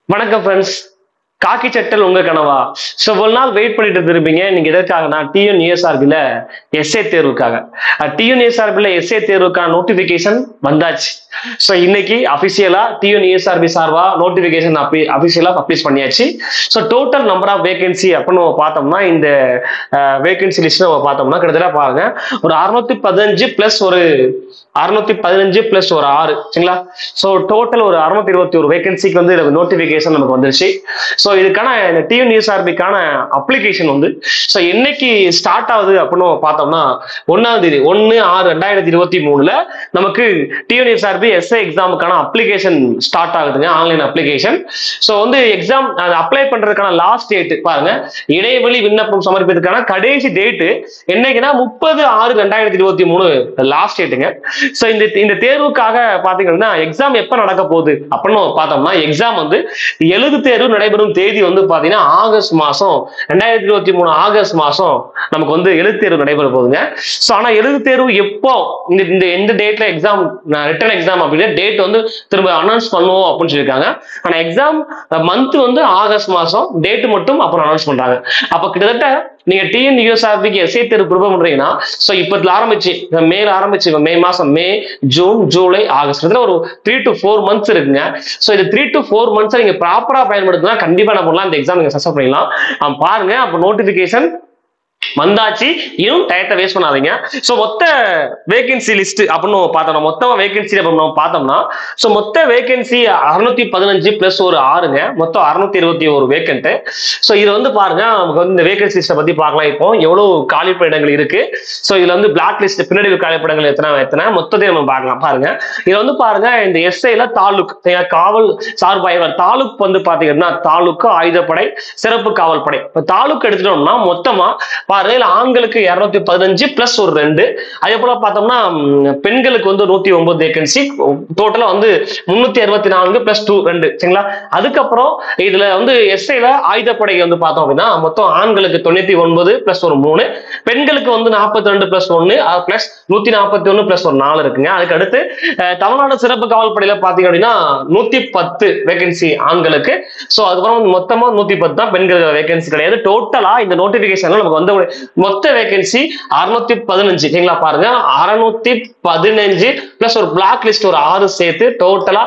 வணக்கம் ஃப்ரெண்ட்ஸ். காக்கி சட்டல் உங்க கனவா? ஸோ ஒரு நாள் வெயிட் பண்ணிட்டு இருப்பீங்க. நீங்க எதற்காகனா TNUSRBல எஸ்ஏ தேர்வுக்காக. TNUSRBல எஸ்ஏ தேர்வுக்கான நோட்டிபிகேஷன் வந்தாச்சு. ஸோ இன்னைக்கு அபிஷியலா TNUSRB சார்பா நோட்டிபிகேஷன் அபிஷியலா பப்ளிஷ் பண்ணியாச்சு. So total number of vacancy அப்படின்னு நம்ம பார்த்தோம்னா இந்த வேகன்சி லிஸ்ட் நம்ம பார்த்தோம்னா கிட்டத்தட்ட பாருங்க ஒரு 615 பிளஸ் ஒரு 615 பிளஸ் ஒரு 6 சரிங்களா. ஸோ டோட்டல் ஒரு 621 வேகன்சிக்கு வந்து நோட்டிபிகேஷன் நமக்கு வந்துருச்சு. ஸோ இதுக்கான TNUSRBக்கான அப்ளிகேஷன் வந்து ஸோ என்னைக்கு ஸ்டார்ட் ஆகுது அப்படின்னு பார்த்தோம்னா 1ஆம் தேதி 1/6/2023 நமக்கு TNUSRB எஸ்ஏ எக்ஸாமுக்கான அப்ளிகேஷன் ஸ்டார்ட் ஆகுதுங்க. Online application. ஸோ வந்து எக்ஸாம் அப்ளை பண்றதுக்கான லாஸ்ட் டேட் பாருங்க, இடைவெளி விண்ணப்பம் சமர்ப்பிக்கிறதுக்கான கடைசி டேட் என்னைக்குன்னா 30/6/2023 லாஸ்ட் டேட்டுங்க. ஸோ இந்த தேர்வுக்காக பாத்தீங்கன்னா எக்ஸாம் எப்ப நடக்க போகுது அப்படின்னு பார்த்தோம்னா எக்ஸாம் வந்து எழுது தேர்வு நடைபெறும் தேதி வந்து பாத்தீங்கன்னா ஆகஸ்ட் மாசம் 2023 ஆகஸ்ட் மாசம் நமக்கு வந்து எழுது தேர்வு நடைபெற போகுதுங்க. ஸோ ஆனா எழுது தேர்வு எப்போ இந்த டேட்ல எக்ஸாம் ரிட்டன் எக்ஸாம் அப்படின்னு டேட் வந்து திரும்ப அனௌன்ஸ் பண்ணுவோம் அப்படின்னு சொல்லியிருக்காங்க. ஆனா எக்ஸாம் மந்த் வந்து ஆகஸ்ட் மாசம், டேட் மட்டும் அப்புறம் அனௌன்ஸ் பண்றாங்க. அப்ப கிட்டத்தட்ட நீங்க TNUSRBக்கு எஸ்ஏ தேர்வு ப்ரிப்பேர் பண்றீங்கன்னா ஸோ இப்பத்துல ஆரம்பிச்சு மே மாசம் மே, ஜூன், ஜூலை, ஆகஸ்ட் ஒரு 3 to 4 months இருக்குங்க. ஸோ இது 3 to 4 months நீங்க ப்ராப்பரா பயன்படுத்தினா கண்டிப்பா என்ன பண்ணலாம், இந்த எக்ஸாம் நீங்க சக்சஸ் பண்ணிடலாம். பாருங்க அப்ப நோட்டிபிகேஷன் வந்தாச்சு, இன்னும் டயத்தை வேஸ்ட் பண்ணாதீங்க. ஸோ மொத்த வேகன்சி லிஸ்ட் அப்படின்னு பார்த்தோம்னா மொத்தமா வேகன்சி நம்ம பார்த்தோம்னா ஸோ மொத்த வேகன்சி 615 பிளஸ் ஒரு 6ங்க, மொத்தம் 621 வேகன்ட். ஸோ இது வந்து பாருங்க நமக்கு வந்து இந்த வேகன்சி லிஸ்ட்டை பத்தி பார்க்கலாம். இப்போ எவ்வளவு காலிப்படங்கள் இருக்கு, ஸோ இதுல வந்து பிளாக் லிஸ்ட் பின்னடைவு காலிப்படங்கள் எத்தனை மொத்தத்தை நம்ம பார்க்கலாம். பாருங்க இதுல வந்து பாருங்க இந்த எஸ்ஐல தாலுக் காவல் சார்பாய்வர் தாலுக் வந்து பாத்தீங்கன்னா தாலுக்கு ஆயுதப்படை சிறப்பு காவல் படை தாலுக்கு எடுத்துட்டோம்னா மொத்தமா பாருங்க ஆண்களுக்கு 215 பிளஸ் ஒரு 2, அதே போல பார்த்தோம்னா பெண்களுக்கு வந்து 109 வேகன்சி, டோட்டலா வந்து 364 பிளஸ் 2 சரிங்களா. அதுக்கப்புறம் இதுல வந்து எஸ்ஐல ஆயுதப்படை வந்து பார்த்தோம் அப்படின்னா மொத்தம் ஆண்களுக்கு 99 பிளஸ் ஒரு 3, பெண்களுக்கு வந்து 42 பிளஸ் 1 பிளஸ் 141 பிளஸ் ஒரு 4 இருக்குங்க. அதுக்கு அடுத்து தமிழ்நாடு சிறப்பு காவல் படையில பாத்தீங்க அப்படின்னா 110 வேகன்சி ஆண்களுக்கு. ஸோ அதுக்கப்புறம் மொத்தமா 110 தான், பெண்களுக்கு வேகன்சி கிடையாது. டோட்டலா இந்த நோட்டிபிகேஷன் நமக்கு வந்து மொத்த வேகன்சி 615 சரிங்களா. பாருங்க 615 பிளஸ் ஒரு பிளாக் லிஸ்ட் ஒரு 6 சேர்த்து டோட்டலா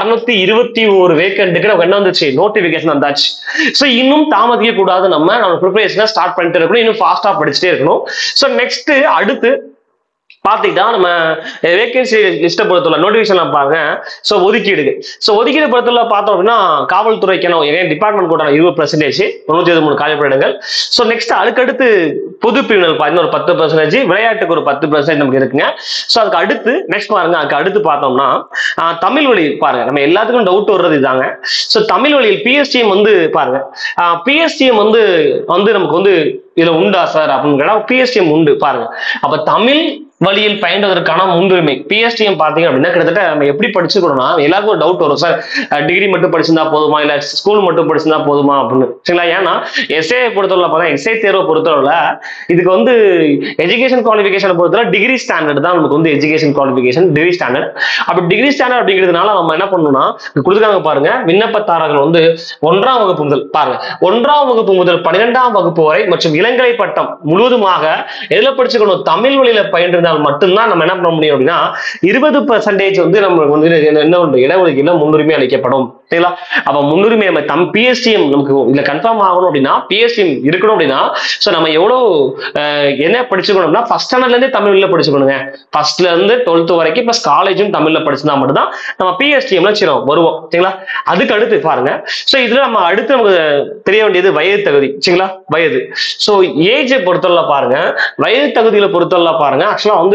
621 வேகன்ட்க்கு நமக்கு என்ன வந்துச்சு, நோட்டிபிகேஷன் வந்தாச்சு. ஸோ இன்னும் தாமதிக்க கூடாது, நம்ம ப்ரிப்பரேஷனை ஸ்டார்ட் பண்ணிட்டு இருக்கணும், இன்னும் ஃபாஸ்டா படிச்சுட்டே இருக்கணும். ஸோ நெக்ஸ்ட் அடுத்து பாத்தீங்கன்னா நம்ம வேகன்சி லிஸ்ட்டை பொறுத்துள்ள நோட்டிபிகேஷன் பாருங்க. ஸோ ஒதுக்கீடு பொறுத்துள்ள பார்த்தோம் அப்படின்னா காவல்துறைக்கான டிபார்ட்மெண்ட் கூட 20%, 173 காலிப்படங்கள். ஸோ நெக்ஸ்ட் அதுக்கடுத்து பொது பிரிவினர் பார்த்தீங்கன்னா ஒரு 10%, விளையாட்டுக்கு ஒரு 10% நமக்கு இருக்குங்க. ஸோ அதுக்கு அடுத்து நெக்ஸ்ட் பாருங்க, அதுக்கு அடுத்து பார்த்தோம்னா தமிழ் வழி பாருங்க, நம்ம எல்லாத்துக்கும் டவுட் வர்றது இதாங்க. ஸோ தமிழ் வழியில் PSTM வந்து பாருங்க, PSTM வந்து நமக்கு வந்து இதுல உண்டா சார் அப்படின்னு கேட்டா PSTM உண்டு பாருங்க. அப்ப தமிழ் வழியில் பயின்றதற்கான முன்னுரிமை PSTM பாத்தீங்க அப்படின்னா கிட்டத்தட்ட நம்ம எப்படி படிச்சுக்கணும்னா எல்லாருக்கும் ஒரு டவுட் வரும், சார் டிகிரி மட்டும் படிச்சிருந்தா போதுமா இல்ல ஸ்கூல் மட்டும் படிச்சிருந்தா போதுமா அப்படின்னு சரிங்களா. ஏன்னா எஸ்ஏ பொறுத்தவரை பார்த்தா எஸ்ஏ தேர்வை பொறுத்தவரை இதுக்கு வந்து எஜுகேஷன் குவாலிஃபிகேஷனை பொறுத்தவரை டிகிரி ஸ்டாண்டர்ட் தான் நமக்கு வந்து எஜுகேஷன் குவாலிஃபிகேஷன் டிகிரி ஸ்டாண்டர்ட். அப்படி டிகிரி ஸ்டாண்டர்ட் அப்படிங்கிறதுனால நம்ம என்ன பண்ணணும்னா கொடுத்துருக்காங்க பாருங்க, விண்ணப்பதாரர்கள் வந்து 1ஆம் வகுப்பு முதல் பாருங்க 1ஆம் வகுப்பு முதல் 12ஆம் வகுப்பு வரை மற்றும் இளங்கலை பட்டம் முழுவதுமாக எதுல படிச்சுக்கணும், தமிழ் வழியில பயின்று மட்டும்தான் நம்ம என்ன பண்ண முடியும் அப்படின்னா 20% வந்து நமக்கு வந்து என்ன இடஒதுக்கீடுல முன்னுரிமை அளிக்கப்படும் சரிங்களா. அப்ப முன்னுரிமை நம்ம PSTM நமக்கு இதுல கன்ஃபார்ம் ஆகணும் அப்படின்னா PSTM இருக்கணும் அப்படின்னா சோ நம்ம எவ்வளவு என்ன படிச்சுக்கணும்னா ஃபர்ஸ்ட் ஸ்டாண்டர்ட்ல இருந்தே தமிழ்ல படிச்சுக்கணுங்க. ஃபர்ஸ்ட்ல இருந்து 12th வரைக்கும் பிளஸ் காலேஜும் தமிழ்ல படிச்சிருந்தா மட்டும்தான் நம்ம PSTMல வருவோம் சரிங்களா. அதுக்கு அடுத்து பாருங்க, சோ இதுல நம்ம அடுத்து நமக்கு தெரிய வேண்டியது வயது தகுதி சரிங்களா. வயது சோ ஏஜை பொறுத்தவரை பாருங்க, வயது தகுதிகளை பொறுத்தவரை பாருங்க ஆக்சுவலா வந்து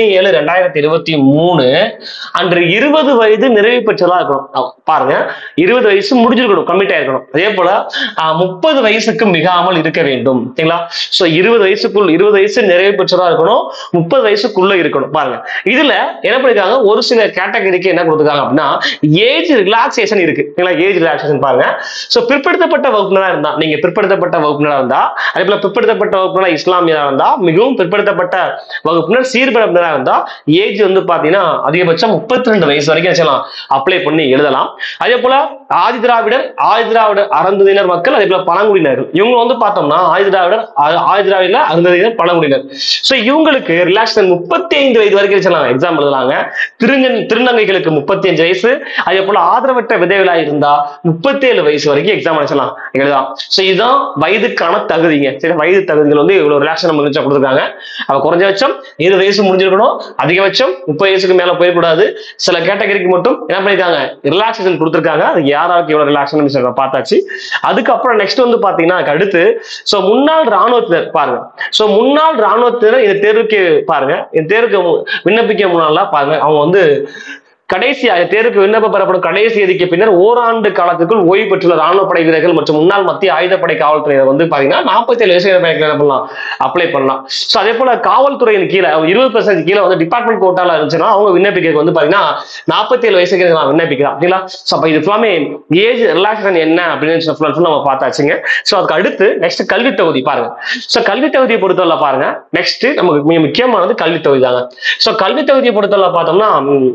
1/7/2023 அன்று 20 வயது நிறைவு பெற்றதா இருக்கணும். பாருங்க 20 வயசு முடிஞ்சிருக்கணும், கம்மிட் ஆயிருக்கணும். அதே போல 30 வயசுக்கு மிகாமல் இருக்க வேண்டும் சரிங்களா. சோ 20 வயசு நிறைவு பெற்றதா இருக்கணும், 30 வயசுக்குள்ள இருக்கணும். பாருங்க இதுல என்ன பண்ணிருக்காங்க, ஒரு சில கேட்டகரிக்கு என்ன கொடுத்துருக்காங்க அப்படின்னா ஏஜ் ரிலாக்சேஷன் இருக்கு சரிங்களா. ஏஜ் ரிலாக்சேஷன் பாருங்க. சோ பிற்படுத்தப்பட்ட வகுப்பினரா இருந்தா, நீங்க பிற்படுத்தப்பட்ட வகுப்பினரா இருந்தா, அதே போல பிற்படுத்தப்பட்ட வகுப்பினரா இஸ்லாமியரா இருந்தா, மிகவும் பிற்படுத்தப்பட்ட வகுப்பினர் சீர்படுத்தா இருந்தா ஏஜ் வந்து பாத்தீங்கன்னா அதிகபட்சம் 32 வயசு வரைக்கும் அப்ளை பண்ணி எழுதலாம். அதே போல போல ஆதி திராவிடர் அருந்ததியினர் மக்கள், அதே போல பழங்குடியினர்கள். இவங்க வந்து பார்த்தோம்னா ஆதி திராவிடர் அருந்ததியினர் பழங்குடியினர். சோ இவங்களுக்கு ரிலாக்ஸேஷன் 35 வயது வரைக்கும் எக்ஸாம் எழுதலாங்க. திருநங்கைகளுக்கு 35 வயசு, அதே போல ஆதரவற்ற விதவைகளா இருந்தா 37 வயசு வரைக்கும் எக்ஸாம் எழுதலாம். சோ இதுதான் வயதுக்கான தகுதிங்க. சரி, வயது தகுதிகள் வந்து இவ்வளவு ரிலாக்ஸேஷன் கொடுத்துருக்காங்க. அவ குறைஞ்சபட்சம் 20 வயசு முடிஞ்சிருக்கணும், அதிகபட்சம் 30 வயசுக்கு மேல போயிடக்கூடாது. சில கேட்டகரிக்கு மட்டும் என்ன பண்ணிருக்காங்க, ரிலாக்ஸேஷன் கொடுத்துருக்காங்க. அது யாராருக்கு எவ்வளவு ரிலாக்ஸேஷன் பார்த்தாச்சு. அதுக்கப்புறம் நெக்ஸ்ட் வந்து பாத்தீங்கன்னா அடுத்து முன்னாள் ராணுவத்தினர் பாருங்க. முன்னாள் ராணுவத்தினர் இந்த தேர்வுக்கு பாருங்க, இந்த தேர்வுக்கு விண்ணப்பிக்க முன்னால பாருங்க, அவங்க வந்து கடைசியாக தேர்வுக்கு விண்ணப்ப பெறப்படும் கடைசி தேதிக்கு பின்னர் ஓராண்டு காலத்துக்குள் ஓய்வு பெற்றுள்ள ராணுவ படை வீரர்கள் மற்றும் முன்னாள் மத்திய ஆயுதப்படை காவல்துறையினர் வந்து பாத்தீங்கன்னா 47 வயசு என்ன பண்ணலாம், அப்ளை பண்ணலாம். சோ அதே போல காவல்துறையின் கீழே 20% கீழே வந்து டிபார்ட்மெண்ட் கோட்டால இருந்துச்சுன்னா அவங்க விண்ணப்பிக்க வந்து பாத்தீங்கன்னா 47 வயசுக்கு விண்ணப்பிக்கலாம். சரிங்களா? சோ அப்ப இது ஃபுல்லாமே ஏஜ் ரிலாக்ஸேஷன் என்ன அப்படின்னு நம்ம பார்த்தாச்சுங்க. சோ அதுக்கு அடுத்து நெக்ஸ்ட் கல்வி தகுதி பாருங்க. சோ கல்வி தகுதியை பொறுத்தவரை பாருங்க, நெக்ஸ்ட் நமக்கு மிக முக்கியமானது கல்வி தகுதி தாங்க. சோ கல்வி தகுதியை பொறுத்தவரை பார்த்தோம்னா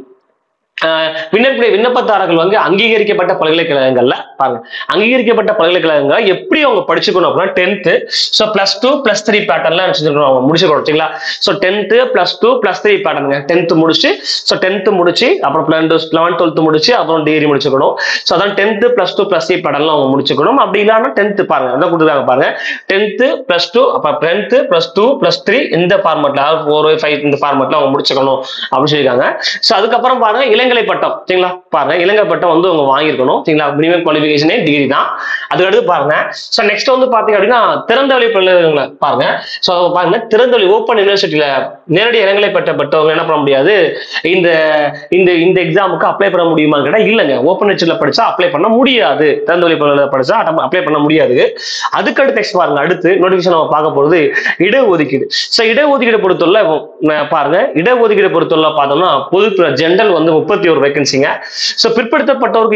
விண்ணப்பதாரர்கள் வந்து அங்கீகரிக்கப்பட்ட பல்கலைக்கழகங்கள்ல பாருங்க, அங்கீகரிக்கப்பட்ட பல்கலைக்கழகங்கள் எப்படி அவங்க படிச்சுக்கணும் அப்படின்னா 10th +2 +3 பேட்டர்ன்ல அவங்க முடிச்சுக்கணும். சரிங்களா? 10th +2 +3 பேட்டர்னுங்க. 10th முடிச்சு 10th முடிச்சு அப்புறம் 11th 12th முடிச்சு அப்புறம் டிகிரி முடிச்சுக்கணும். அதான் 10th +2 +3 பேட்டர்ன்ல அவங்க முடிச்சுக்கணும். அப்படி இல்லாம 10th பாருங்க, அதான் கொடுத்துருக்காங்க பாருங்க, 10th +2 அப்ப 10th +2 +3 இந்த ஃபார்மட்ல 4 5 இந்த ஃபார்மட்ல அவங்க முடிச்சுக்கணும் அப்படின்னு சொல்லியிருக்காங்க. அதுக்கப்புறம் பாருங்க இளங்கலை பட்டம். சரிங்களா? பாருங்க இளங்கலை பட்டம் வந்து அவங்க வாங்கியிருக்கணும். சரிங்களா? மினிமம் குவாலிஃபிகேஷனே டிகிரி தான். அதுக்கடுத்து பாருங்க நெக்ஸ்ட் வந்து பாத்தீங்க அப்படின்னா திறந்தவெளி பல்கலைக்கழகங்களை பாருங்க. பாருங்க திறந்தவெளி ஓப்பன் யூனிவர்சிட்டியில நேரடி இளங்கலை பட்டவங்க என்ன பண்ண முடியாது, இந்த இந்த இந்த எக்ஸாமுக்கு அப்ளை பண்ண முடியுமா கேட்டா இல்லங்க, ஓப்பன் யூனிவர்சிட்டியில படிச்சா அப்ளை பண்ண முடியாது, திறந்தவெளி பல்கலைக்கழகத்துல படிச்சா அப்ளை பண்ண முடியாது. அதுக்கடுத்து நெக்ஸ்ட் பாருங்க, அடுத்து நோட்டிபிகேஷன் நம்ம பார்க்க போறது இடஒதுக்கீடு. இடஒதுக்கீடு பொறுத்தவரை பாருங்க, இடஒதுக்கீடு பொறுத்தவரை பார்த்தோம்னா பொது ஜெனரல் வந்து 31 வேகன்சிங்க. பிற்படுத்தப்பட்டவருக்கு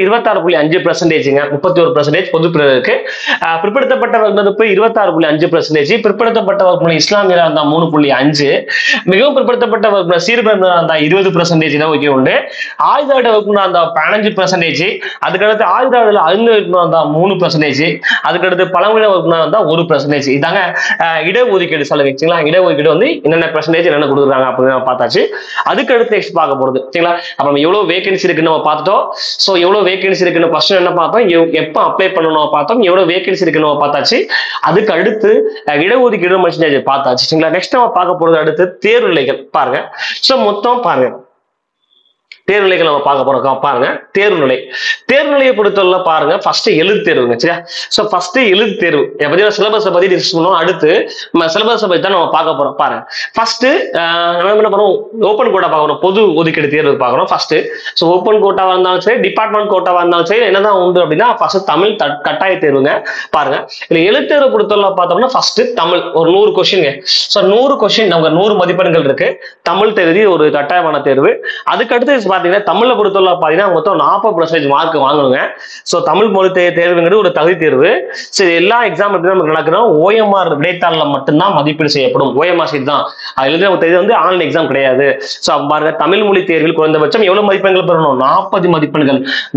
26.5%, 31% பொது பிரிவினருக்கு. பிற்படுத்தப்பட்டவர்களுக்கு 26.5%, பிற்படுத்தப்பட்டவர்கள் இஸ்லாமியரா இருந்தா 3.5, மிகவும் பிற்படுத்தப்பட்டவர்கள் சீர்பிறந்தவரா இருந்தா 20% தான் ஓகே உண்டு. ஆயுதாட வகுப்புனா இருந்தா 15%, அதுக்கடுத்து ஆயுதாட அறிஞர்களா இருந்தா 3%, அதுக்கடுத்து பழங்குடியின வகுப்புனா இருந்தா 1%. இதாங்க இடஒதுக்கீடு சலுகை. இடஒதுக்கீடு வந்து என்னென்ன பெர்சன்டேஜ் என்னென்ன கொடுக்குறாங்க அப்படின்னு பார்த்தாச்சு. அதுக்கடுத்து நெக்ஸ்ட் பார்க்க போறது. சரிங்களா? அப்புறம் எவ்வளவு வேகன்சி இருக்குன்னு நம்ம பார்த்துட்டோம். சோ எவ்வளவு வேகன்சி இருக்குன்னு ஃபர்ஸ்ட் என்ன பார்த்தோம், எப்ப அப்ளை பண்ணணும் பார்த்தோம், எவ்வளவு வேகன்சி இருக்குன்னு பார்த்தாச்சு. அதுக்கு அடுத்து இடஒதுக்கீடு பார்த்தாச்சு. சரிங்களா? நெக்ஸ்ட் நம்ம பார்க்க போறது அடுத்து தேர்வுநிலைகள் பாருங்க. சோ மொத்தம் பாருங்க தேர்வுநிலைகள் நம்ம பார்க்க போறோம். பாருங்க தேர்வுநிலையை பொறுத்தவரை பாருங்க, ஃபர்ஸ்ட் எழுத்து தேர்வுங்க. சரியா? சோ ஃபர்ஸ்ட் எழுத்து தேர்வு பத்தி சிலபஸ் பத்தி டிஸ்கஸ் பண்ணுவோம். அடுத்து சிலபஸ் பத்தி தான் நம்ம பார்க்க போறோம். பாருங்க ஃபர்ஸ்ட் நம்ம என்ன பண்ணுவோம், ஓப்பன் கோட்டா பார்க்கணும், பொது ஒதுக்கீடு தேர்வு பார்க்கணும். ஃபர்ஸ்ட் ஓப்பன் கோட்டாவா இருந்தாலும் சரி, டிபார்ட்மெண்ட் கோட்டாவா இருந்தாலும் சரி, என்னதான் உண்டு அப்படின்னா ஃபர்ஸ்ட் தமிழ் கட்டாய தேர்வுங்க. பாருங்க இதுல எழுத்து தேர்வு பொறுத்தவரை பார்த்தோம்னா ஃபர்ஸ்ட் தமிழ் ஒரு 100 கொஸ்டின். சோ 100 கொஸ்டின் நமக்கு 100 மதிப்பெண்கள் இருக்கு. தமிழ் தேர்வு ஒரு கட்டாயமான தேர்வு. அதுக்கு அடுத்து பாத்தீங்கன்னா தமிழ்ல பொறுத்தவரை பாத்தீங்கன்னா மொத்தம் 40% மார்க் வாங்கணுங்க. சோ தமிழ் மொழி தேர்வுங்கிறது ஒரு தகுதி தேர்வு. சரி, எல்லா எக்ஸாம் எப்படி நமக்கு நடக்கணும், OMR விடைத்தாள்ல மட்டும்தான் மதிப்பீடு செய்யப்படும். OMR சீட் தான் அது வந்து ஆன்லைன் எக்ஸாம் கிடையாது. சோ பாருங்க தமிழ் மொழி தேர்வில் குறைந்தபட்சம் எவ்வளவு மதிப்பெண்கள் பெறணும், 40 மதிப்பெண்கள்,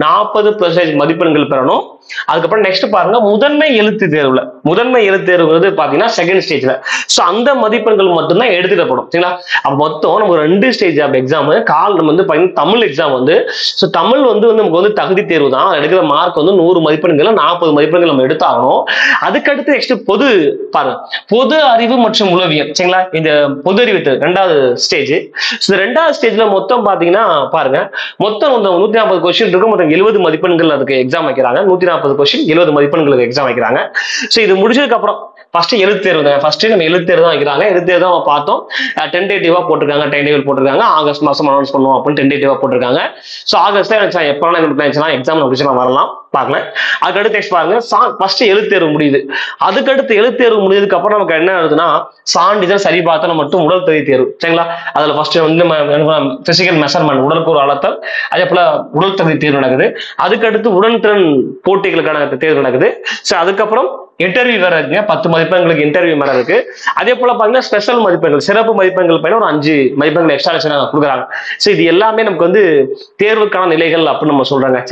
40% மதிப்பெண்கள் பெறணும். அதுக்கப்புறம் நெக்ஸ்ட் பாருங்க முதன்மை எழுத்து தேர்வுல, முதன்மை எழுத்து தேர்வுங்கிறது பாத்தீங்கன்னா செகண்ட் ஸ்டேஜ்ல. சோ அந்த மதிப்பெண்கள் மட்டும்தான் எடுத்துக்கப்படும். சரிங்களா? அப்ப மொத்தம் நமக்கு 2 ஸ்டேஜ் ஆஃப் எக்ஸாம். நம்ம வந்து பாத்தீங்கன்னா தமிழ் எக்ஸாம் வந்து தமிழ் வந்து நமக்கு வந்து தகுதி தேர்வு தான். எடுக்கிற மார்க் வந்து 100 மதிப்பெண்கள் 40 மதிப்பெண்கள் நம்ம எடுத்தாகணும். அதுக்கடுத்து நெக்ஸ்ட் பொது பாருங்க, பொது அறிவு மற்றும் உளவியல். சரிங்களா? இந்த பொது அறிவு 2வது ஸ்டேஜ். ரெண்டாவது ஸ்டேஜ்ல மொத்தம் பாத்தீங்கன்னா பாருங்க, மொத்தம் 140 கொஸ்டின் இருக்கும். மொத்தம் 70 மதிப்பெண்கள் அதுக்கு எக்ஸாம் வைக்கிறாங்க. 140 கொஸ்டின் 70 மதிப்பெண்களுக்கு எக்ஸாம் வைக்கிறாங்க. சோ இது முடிச்சதுக்கு அப்புறம் ஃபர்ஸ்ட் எழுத்து தேர்வு தான். ஃபர்ஸ்ட் நம்ம எழுத்து தேர்வு தான் வைக்கிறாங்க. எழுத்து தேர்வு தான் பார்த்தோம். டென்டேட்டிவா போட்டிருக்காங்க, டைம் போட்டிருக்காங்க. ஆகஸ்ட் மாசம் அனௌன்ஸ் பண்ணுவோம் அப்படின்னு டென்டேட்டிவா போட்டிருக்காங்க. சோ ஆகஸ்ட்ல எப்ப எக்ஸாம் முடிச்சுலாம் வரலாம் பார்க்கலாம். அதுக்கடுத்து நெக்ஸ்ட் பாருங்க, ஃபர்ஸ்ட் எழுத்து தேர்வு முடியுது. அதுக்கடுத்து எழுத்து தேர்வு முடிஞ்சதுக்கு அப்புறம் நமக்கு என்ன ஆகுதுன்னா சான்றிதழ் சரி பார்த்தா மட்டும் உடல் தகுதி தேர்வு. சரிங்களா? அதுல ஃபர்ஸ்ட் வந்து பிசிக்கல் மெஷர்மெண்ட், உடற்கூறு அளத்தல், அதே போல உடல் தகுதி தேர்வு நடக்குது. அதுக்கடுத்து உடல்திறன் போட்டிகளுக்கான தேர்வு நடக்குது. சோ அதுக்கப்புறம் இன்டர்வியூ வேற இருக்குங்க, 10 மதிப்பெண்களுக்கு இன்டர்வியூ வேற இருக்கு. அதே போல பாத்தீங்கன்னா ஸ்பெஷல் மதிப்பெண்கள், சிறப்பு மதிப்பெண்கள் பையன் ஒரு 5 மதிப்பெண்கள் எக்ஸ்ட்ரா கொடுக்குறாங்க. சோ இது எல்லாமே நமக்கு வந்து தேர்வுக்கான நிலைகள் அப்படின்னு நம்ம சொல்றாங்க. சரியா?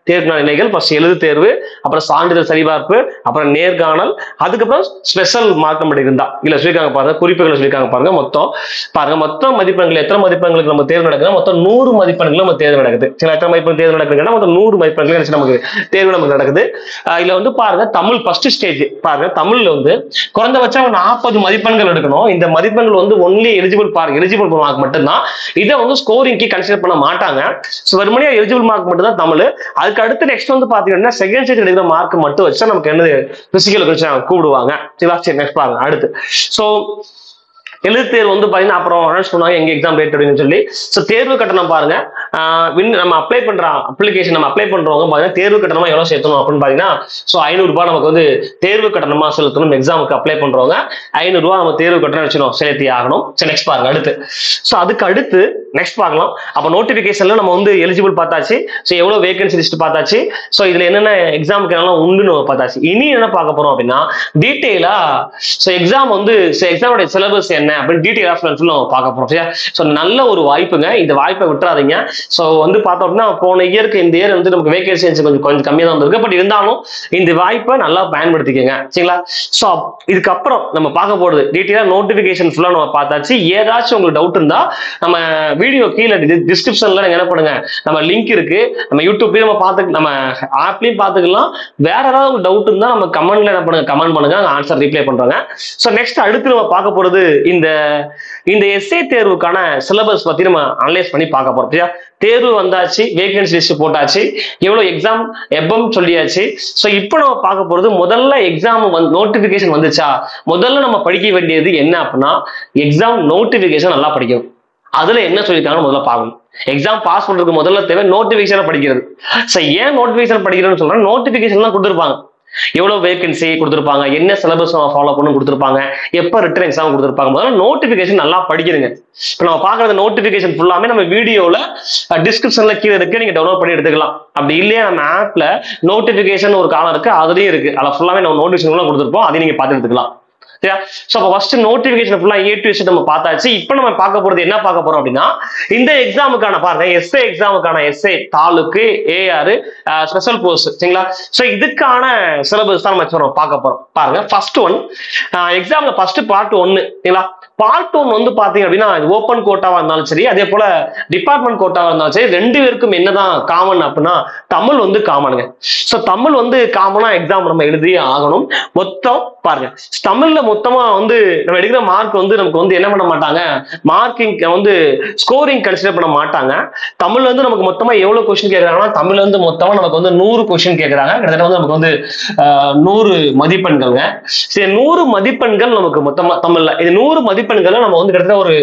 தேர்வுக்கான நிலைகள் ஃபர்ஸ்ட் எழுது தேர்வு, அப்புறம் சான்றிதழ் சரிபார்ப்பு, அப்புறம் நேர்காணல், அதுக்கப்புறம் ஸ்பெஷல் மார்க் நம்ம இருந்தா இல்ல சொல்லிருக்காங்க பாருங்க, குறிப்புகளை சொல்லிருக்காங்க பாருங்க. மொத்தம் மதிப்பெண்கள் எத்தனை மதிப்பெண்களுக்கு நம்ம தேர்வு நடக்குது, மொத்தம் 100 மதிப்பெண்கள் நம்ம தேர்வு நடக்குது. சில எத்தனை மதிப்பெண் தேர்வு நடக்குதுன்னா மொத்தம் 100 மதிப்பெண்கள் நமக்கு தேர்வு நமக்கு நடக்குது. இதுல வந்து பாருங்க தமிழ் ஃபர்ஸ்ட் ஸ்டேஜ் பாருங்க, தமிழ்ல வந்து குறைந்தபட்சம் 40 மதிப்பெண்கள் எடுக்கணும். இந்த மதிப்பெண்கள் வந்து ஒன்லி எலிஜிபிள் மார்க் மட்டும்தான். இதை வந்து ஸ்கோரிங்க்கு கன்சிடர் பண்ண மாட்டாங்க. வெறுமனே எலிஜிபிள் மார்க் மட்டும் தான் தமிழ். அதுக்கு அடுத்து நெக்ஸ்ட் வந்து பாத்தீங்கன்னா செகண்ட் ஸ்டேஜ் எடுக்கிற மார்க் மட்டும் வச்சா நமக்கு என்ன பிசிக்கல் கூப்பிடுவாங்க. சரி நெக்ஸ்ட் பாருங்க அடுத்து. சோ எழுத்து தேர்வு வந்து பாத்தீங்கன்னா அப்புறம் அனௌன்ஸ் பண்ணுவாங்க எங்க எக்ஸாம் டேட் அப்படின்னு சொல்லி. ஸோ தேர்வு கட்டணம் பாருங்க, நம்ம அப்ளை பண்ற அப்ளிகேஷன் நம்ம அப்ளை பண்றவங்க பாத்தீங்கன்னா தேர்வு கட்டணமா எவ்வளவு சேர்த்தணும் அப்படின்னு பாத்தீங்கன்னா ஸோ 500 ரூபாய் நமக்கு வந்து தேர்வு கட்டணமா செலுத்தணும். எக்ஸாமுக்கு அப்ளை பண்றவங்க 500 ரூபாய் நம்ம தேர்வு கட்டணம் வச்சுக்கணும், செலுத்தி ஆகணும். சரி நெக்ஸ்ட் பாருங்க அடுத்து. ஸோ அதுக்கு அடுத்து நெக்ஸ்ட் பார்க்கலாம். அப்ப நோட்டிபிகேஷன்ல நம்ம வந்து எலிஜிபிள் பார்த்தாச்சு, ஸோ எவ்வளவு வேகன்சி லிஸ்ட் பார்த்தாச்சு, ஸோ இதுல என்னென்ன எக்ஸாமுக்கு எல்லாம் உண்டுன்னு பார்த்தாச்சு. இனி என்ன பார்க்க போறோம் அப்படின்னா டீட்டெயிலா ஸோ எக்ஸாம் வந்து எக்ஸாமோட சிலபஸ் என்ன அப்படின்னு டீட்டெயிலா பார்க்க போறோம். சரியா? ஸோ நல்ல ஒரு வாய்ப்புங்க, இந்த வாய்ப்பை விட்டுறாதீங்க. ஸோ வந்து பார்த்தோம் அப்படின்னா போன இயருக்கு இந்த இயர் வந்து நமக்கு வேகன்சி கொஞ்சம் கம்மியாக தான் வந்திருக்கு. பட் இருந்தாலும் இந்த வாய்ப்பை நல்லா பயன்படுத்திக்கங்க. சரிங்களா? ஸோ இதுக்கப்புறம் நம்ம பார்க்க போறது டீட்டெயிலா நோட்டிபிகேஷன் ஃபுல்லா நம்ம பார்த்தாச்சு. ஏதாச்சும் உங்களுக்கு டவுட் இருந்தா நம்ம வீடியோ கீழே டிஸ்கிரிப்ஷன்ல நீங்க என்ன பண்ணுங்க, நம்ம லிங்க் இருக்கு, நம்ம யூடியூப்லயும் நம்ம பார்த்து நம்ம ஆப்லயும் பார்த்துக்கலாம். வேற ஏதாவது ஒரு டவுட் இருந்தா நம்ம கமெண்ட்ல என்ன பண்ணுங்க, கமெண்ட் பண்ணுங்க, ஆன்சர் ரிப்ளை பண்றாங்க. ஸோ நெக்ஸ்ட் அடுத்து நம்ம பார்க்க போறது இந்த எஸ்ஏ தேர்வுக்கான சிலபஸ் பத்தி நம்ம அனலைஸ் பண்ணி பார்க்க போறோம். தேர்வு வந்தாச்சு, வேகன்சி லிஸ்ட் போட்டாச்சு, எவ்வளவு எக்ஸாம் எப்பம் சொல்லியாச்சு. ஸோ இப்போ நம்ம பார்க்க போறது முதல்ல எக்ஸாம் நோட்டிபிகேஷன் வந்துச்சா, முதல்ல நம்ம படிக்க வேண்டியது என்ன அப்படின்னா எக்ஸாம் நோட்டிபிகேஷன் நல்லா படிக்கணும். அதுல என்ன சொல்லியிருக்காங்கன்னு முதல்ல பார்க்கணும். எக்ஸாம் பாஸ் பண்றதுக்கு முதல்ல தேவை நோட்டிபிகேஷன் படிக்கிறது. ஸோ ஏன் நோட்டிபிகேஷன் படிக்கிறேன்னு சொல்றேன், நோட்டிபிகேஷன் தான் கொடுத்துருப்பாங்க, எவ்வளவு வேகன்சி கொடுத்துருப்பாங்க, என்ன சிலபஸ் ஃபாலோ பண்ணு கொடுத்துருப்பாங்க, எப்ப ரிட்டன் எக்ஸாம் கொடுத்துருப்பாங்க. முதல்ல நோட்டிபிகேஷன் நல்லா படிக்கிறீங்க. இப்போ நம்ம பார்க்கறது நோட்டிபிகேஷன் ஃபுல்லாமே நம்ம வீடியோல டிஸ்கிரிப்ஷன்ல கீழே இருக்கு, நீங்க டவுன்லோட் பண்ணி எடுத்துக்கலாம். அப்படி இல்லையா நம்ம ஆப்ல நோட்டிபிகேஷன் ஒரு காலம் இருக்கு, அதுலயும் இருக்கு, அதில் ஃபுல்லாமே நம்ம நோட்டிபிகேஷன் கொடுத்துருப்போம், அதையும் நீங்க பார்த்து எடுத்துக்கலாம். சரியா? ஸோ அப்போ ஃபர்ஸ்ட் நோட்டிபிகேஷன் ஃபுல்லா A to Z நம்ம பார்த்தாச்சு. இப்போ நம்ம பார்க்க போறது என்ன பார்க்க போறோம் அப்படின்னா இந்த எக்ஸாமுக்கான பாருங்க எஸ்ஏ எக்ஸாமுக்கான SA taluk AR special post. சரிங்களா? ஸோ இதுக்கான சிலபஸ் தான் நம்ம பார்க்க போறோம். பாருங்க ஃபர்ஸ்ட் ஒன் எக்ஸாம்ல ஃபர்ஸ்ட் பார்ட் 1. சரிங்களா? பார்ட் 1 வந்து பாத்தீங்க அப்படின்னா ஓப்பன் கோட்டாவா இருந்தாலும் சரி, அதே போல டிபார்ட்மெண்ட் கோட்டாவா இருந்தாலும் சரி, ரெண்டு பேருக்கும் என்னதான் காமன் அப்படின்னா தமிழ் வந்து காமனுங்க. ஸோ தமிழ் வந்து காமனா எக்ஸாம் நம்ம எழுதியே ஆகணும். மொத்தம் பாருங்க தமிழ்ல மொத்தமா வந்து நம்ம எடுக்கிற மார்க் வந்து நமக்கு வந்து என்ன பண்ண மாட்டாங்க, மார்க்கிங் வந்து ஸ்கோரிங் கன்சிடர் பண்ண மாட்டாங்க. தமிழ்ல வந்து நமக்கு மொத்தமா எவ்வளவு கொஸ்டின் கேட்கறாங்கன்னா தமிழ்ல வந்து மொத்தமா நமக்கு வந்து 100 கொஸ்டின் கேட்கறாங்க. கிட்டத்தட்ட வந்து நமக்கு வந்து 100 மதிப்பெண்கள்ங்க. சரி 100 மதிப்பெண்கள் நமக்கு மொத்தமா தமிழ்ல, இது 100 மதிப்பெண்கள் நம்ம வந்து கிட்டத்தட்ட ஒரு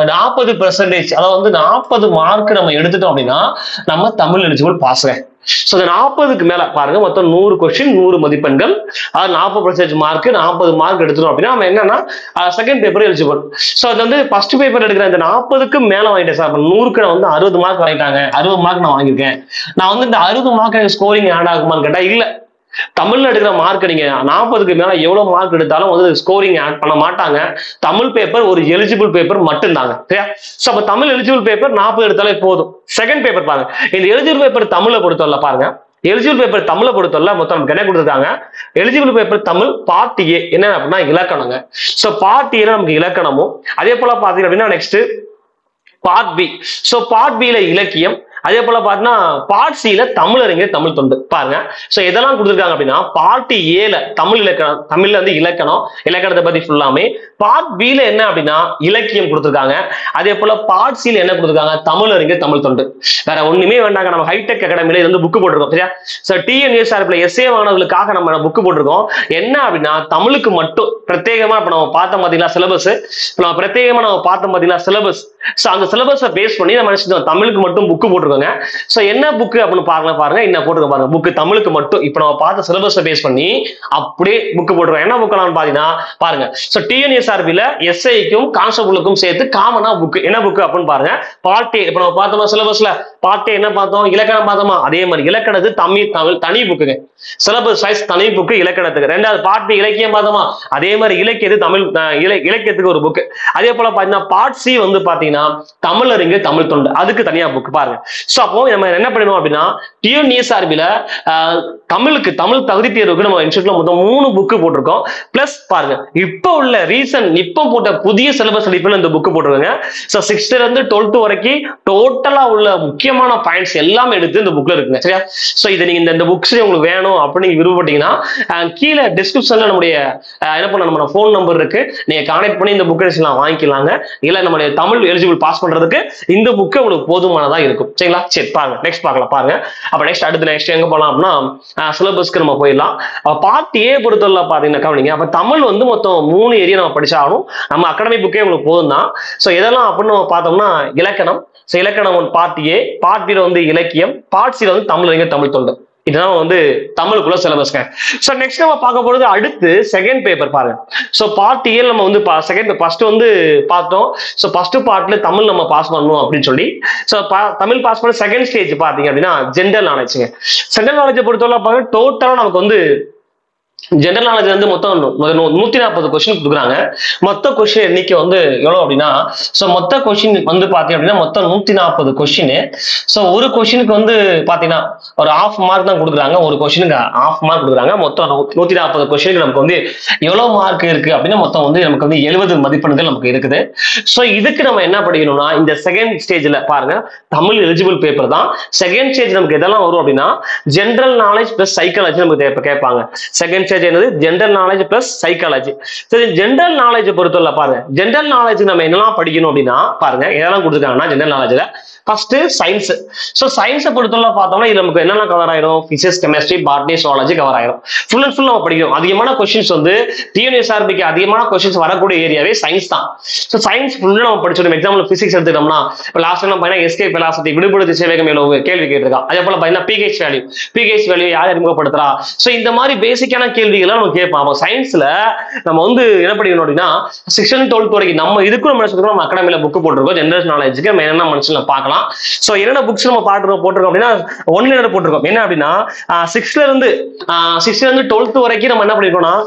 40%, அதாவது வந்து 40 மார்க் நம்ம எடுத்துட்டோம் அப்படின்னா நம்ம தமிழ் எலிஜிபிள் பாஸ். ஸோ 40க்கு மேல பாருங்க மொத்தம் 100 கொஸ்டின் 100 மதிப்பெண்கள், அது 40% மார்க், 40 மார்க் எடுத்துட்டோம் அப்படின்னா நம்ம என்னன்னா செகண்ட் பேப்பர் எலிஜிபிள். ஸோ அது வந்து ஃபர்ஸ்ட் பேப்பர் எடுக்கிற இந்த 40க்கு மேல வாங்கிட்டேன் சார், 100க்கு நான் வந்து 60 மார்க் வாங்கிட்டாங்க, 60 மார்க் நான் வாங்கியிருக்கேன், நான் வந்து இந்த 60 மார்க் எனக்கு ஸ்கோரிங் ஆட் ஆகுமான்னு கேட்டா இல்ல. தமிழ்ல எடுக்கிற மார்க் நீங்க 40க்கு மேல எவ்வளவு மார்க் எடுத்தாலும் வந்து ஸ்கோரிங் ஆட் பண்ண மாட்டாங்க. தமிழ் பேப்பர் ஒரு எலிஜிபிள் பேப்பர் மட்டும்தாங்க. சோ அப்ப தமிழ் எலிஜிபிள் பேப்பர் 40 எடுத்தாலே போதும். செகண்ட் பேப்பர் பாருங்க, இந்த எலிஜிபிள் பேப்பர் தமிழ்ல பொறுத்தவரை பாருங்க, எலிஜிபிள் பேப்பர் தமிழ்ல பொறுத்தவரை மொத்தம் நமக்கு என்ன கொடுத்துருக்காங்க, eligible paper Tamil part A என்ன அப்படின்னா இலக்கணங்க. சோ பார்ட் ஏ நமக்கு இலக்கணமும், அதே போல பாத்தீங்க அப்படின்னா next part B. So part பில இலக்கியம், அதே போல பாத்தீங்கன்னா பார்ட் சில தமிழறிஞர் தமிழ் தொண்டு. பாருங்க சோ எதெல்லாம் கொடுத்துருக்காங்க அப்படின்னா பார்ட் ஏல தமிழ் இலக்கணம், தமிழ்ல வந்து இலக்கணத்தை பத்தி ஃபுல்லாமே. பார்ட் பில என்ன அப்படின்னா இலக்கியம் கொடுத்துருக்காங்க. அதே போல பார்ட் சில என்ன கொடுத்துருக்காங்க, தமிழறிஞர் தமிழ் தொண்டு. வேற ஒண்ணுமே வேண்டாங்க, நம்ம ஹைடெக் அகாடமில இது வந்து புக் போட்டிருக்கோம். சரியா? சோ TNUSRB எஸ்ஏ மாணவர்களுக்காக நம்ம புக் போட்டிருக்கோம். என்ன அப்படின்னா தமிழுக்கு மட்டும் பிரத்யேகமா இப்ப நம்ம பார்த்தோம் பாத்தீங்களா சிலபஸ், நம்ம பிரத்யேகமா நம்ம பார்த்தோம் பாத்தீங்களா சிலபஸ். சோ அந்த சிலபஸை பேஸ் பண்ணி நம்ம தமிழுக்கு மட்டும் புக் போட்டிருக்கோம். சோ என்ன புக் அப்படின்னு பாருங்க என்ன போட்டுருக்க பாருங்க, புக் தமிழுக்கு மட்டும் இப்ப நம்ம பார்த்த சிலபஸை பேஸ் பண்ணி அப்படியே புக் போட்டுருக்கோம். என்ன புக்லாம் பாத்தீங்கன்னா பாருங்க, சோ TNUSRBல எஸ்ஐக்கும் கான்ஸ்டபிளுக்கும் சேர்த்து காமனா புக் என்ன புக் அப்படின்னு பாருங்க. பார்ட் ஏ இப்ப நம்ம பார்த்தோமா சிலபஸ்ல, பார்ட் ஏ என்ன பார்த்தோம், இலக்கணம் பார்த்தோமா, அதே மாதிரி இலக்கணத்துக்கு தமிழ் தனி புக்குங்க, சிலபஸ் வைஸ் தனி புக்கு இலக்கணத்துக்கு. ரெண்டாவது பார்ட் பி இலக்கியம் பார்த்தோமா, அதே மாதிரி இலக்கியத்துக்கு தமிழ் இலக்கியத்துக்கு ஒரு புக். அதே போல பாத்தீங்கன்னா பார்ட் சி வந்து பாத்தீங்கன்னா தமிழறிஞர் தமிழ் தொண்டு, அதுக்கு தனியா புக் பாருங்க. சோ அப்போ நம்ம என்ன பண்ணணும் அப்படின்னா TNUSRB தமிழுக்கு தமிழ் தகுதி தேர்வுக்கு நம்ம இன்ஸ்டியூட்ல மொத்தம் 3 புக்கு போட்டிருக்கோம். பிளஸ் பாருங்க இப்போ உள்ள ரீசன் இப்போ போட்ட புதிய சிலபஸ் அடிப்பில் இந்த புக்கு போட்டிருக்காங்க. ஸோ 6th இருந்து 12th வரைக்கும் டோட்டலா உள்ள முக்கியமான பாயிண்ட்ஸ் எல்லாமே எடுத்து இந்த புக்ல இருக்குங்க. சரியா? ஸோ இது நீங்க இந்த புக்ஸ் உங்களுக்கு வேணும் அப்படின்னு நீங்க விருப்பப்பட்டீங்கன்னா கீழே டிஸ்கிரிப்ஷன்ல நம்முடைய என்ன பண்ண நம்ம ஃபோன் நம்பர் இருக்கு, நீங்க கான்டாக்ட் பண்ணி இந்த புக் வாங்கிக்கலாங்க. இல்ல நம்மளுடைய தமிழ் எலிஜிபிள் பாஸ் பண்றதுக்கு இந்த புக்கு உங்களுக்கு போதுமானதா இருக்கும். சரிங்களா? சரி பாருங்க, நெக்ஸ்ட் பார்க்கலாம். பாருங்க அப்ப நெக்ஸ்ட் எங்க போலாம் அப்படின்னா சிலபஸ்க்கு நம்ம போயிடலாம். பார்ட் ஏ பொறுத்தவரை பாத்தீங்கன்னா கவனிங்க. அப்ப தமிழ் வந்து மொத்தம் 3 ஏரியா நம்ம படிச்சாகணும். நம்ம அகாடமி புக்கே உங்களுக்கு போதும் தான். ஸோ இதெல்லாம் அப்படின்னு நம்ம பார்த்தோம்னா இலக்கணம். ஸோ இலக்கணம் பார்ட் ஏ, பார்ட் பி வந்து இலக்கியம், பார்ட் சி வந்து தமிழ் தமிழ் தொண்டு. இதுதான் வந்து தமிழுக்குள்ள சிலபஸ்ங்க. ஸோ நெக்ஸ்ட் நம்ம பார்க்க போறது அடுத்து செகண்ட் பேப்பர் பாருங்க. ஸோ பார்ட் ஏ நம்ம வந்து ஃபர்ஸ்ட் வந்து பார்த்தோம். ஸோ ஃபர்ஸ்ட் பார்ட்ல தமிழ் நம்ம பாஸ் பண்ணணும் அப்படின்னு சொல்லி ஸோ தமிழ் பாஸ் பண்ண செகண்ட் ஸ்டேஜ் பார்த்தீங்க அப்படின்னா ஜென்ரல் நாலேஜ்ங்க. ஜென்ரல் நாலேஜை பொறுத்தவரை பாருங்க டோட்டலா நமக்கு வந்து ஜெனரல் நாலேஜ் வந்து மொத்தம் 140 கொஸ்டின் கொடுக்குறாங்க. மொத்த கொஸ்டின் எண்ணிக்கை வந்து எவ்வளவு அப்படின்னா மொத்த கொஸ்டின் வந்து பாத்தீங்க அப்படின்னா மொத்தம் 140 கொஸ்டின். ஸோ ஒரு கொஸ்டினுக்கு வந்து பாத்தீங்கன்னா ஒரு ½ மார்க் தான் கொடுக்குறாங்க. ஒரு கொஸ்டினுக்கு ½ மார்க் கொடுக்குறாங்க. மொத்தம் 140 கொஸ்டினுக்கு நமக்கு வந்து எவ்வளவு மார்க் இருக்கு அப்படின்னா மொத்தம் வந்து நமக்கு வந்து 70 மதிப்பெண்கள் நமக்கு இருக்குது. ஸோ இதுக்கு நம்ம என்ன படிக்கணும்னா இந்த செகண்ட் ஸ்டேஜ்ல பாருங்க தமிழ் எலிஜிபிள் பேப்பர் தான். செகண்ட் ஸ்டேஜ் நமக்கு எதெல்லாம் வரும் அப்படின்னா ஜெனரல் நாலேஜ் பிளஸ் சைக்காலஜி நமக்கு கேட்பாங்க. செகண்ட் என்னது ஜெனரல் நாலேஜ் பிளஸ் சைக்காலஜி. சரி, ஜெனரல் நாலேஜ் பொறுத்தவரை பாருங்க ஜெனரல் நாலேஜ் நம்ம என்னெல்லாம் படிக்கணும் அப்படின்னா பாருங்க எதெல்லாம் கொடுத்துருக்காங்கன்னா ஜெனரல் நாலேஜ்ல ஃபர்ஸ்ட் சயின்ஸ். ஸோ சயின்ஸை பொறுத்தவரை பார்த்தோம்னா இது நமக்கு என்னெல்லாம் கவர் ஆயிரும், physics, chemistry, botany, zoology cover ஆயிரும். ஃபுல் அண்ட் ஃபுல் நம்ம படிக்கணும். அதிகமான கொஸ்டின்ஸ் வந்து TNUSRBக்கு அதிகமான கொஸ்டின்ஸ் வரக்கூடிய ஏரியாவே சயின்ஸ் தான். ஸோ சயின்ஸ் ஃபுல்லா நம்ம படிச்சிடும். எக்ஸாம்பிள் பிசிக்ஸ் எடுத்துட்டோம்னா லாஸ்ட் நம்ம பார்த்தீங்கன்னா எஸ்கேப் வெலாசிட்டி விடுபடு திசைவேகம் எவ்வளவு கேள்வி கேட்டிருக்கான். அதே போல பார்த்தீங்கன்னா பிஹெச் வேல்யூ யார் அறிமுகப்படுத்துறா. ஸோ இந்த மாதிரி பேசிக்கான கேள்விகள்லாம் நம்ம கேட்பான். சயின்ஸ்ல நம்ம வந்து என்ன படிக்கணும் அப்படின்னா 6th and 12th வரைக்கும் நம்ம இதுக்கு நம்ம அகாடமியில புக் போட்டிருக்கோம். ஜெனரல் நாலேஜுக்கு நம்ம என்ன மனுஷன் பார்க்கலாம். சோ என்னென்ன புக்ஸ் நம்ம போட்டிருக்கோம் அப்படின்னா ஒன்ல போட்டிருக்கோம். என்ன அப்படின்னா 6th இருந்து 12th வரைக்கும் நம்ம என்ன பண்ணிருக்கோம்னா